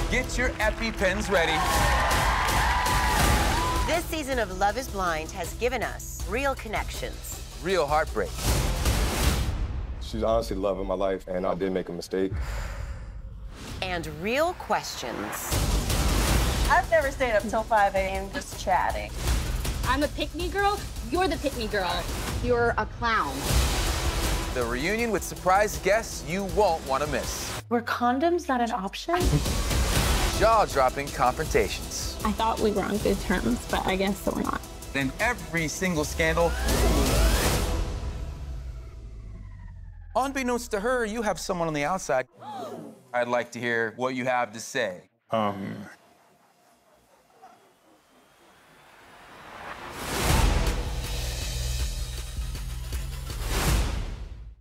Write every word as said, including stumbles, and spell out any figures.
Get your EpiPens ready. This season of Love is Blind has given us real connections. Real heartbreak. She's honestly loving my life, and I did make a mistake. And real questions. I've never stayed up till five A M just chatting. I'm a pick-me girl, you're the pick-me girl. You're a clown. The reunion with surprise guests you won't want to miss. Were condoms not an option? Jaw-dropping confrontations. I thought we were on good terms, but I guess we're not. And every single scandal. Unbeknownst to her, you have someone on the outside. I'd like to hear what you have to say. Um,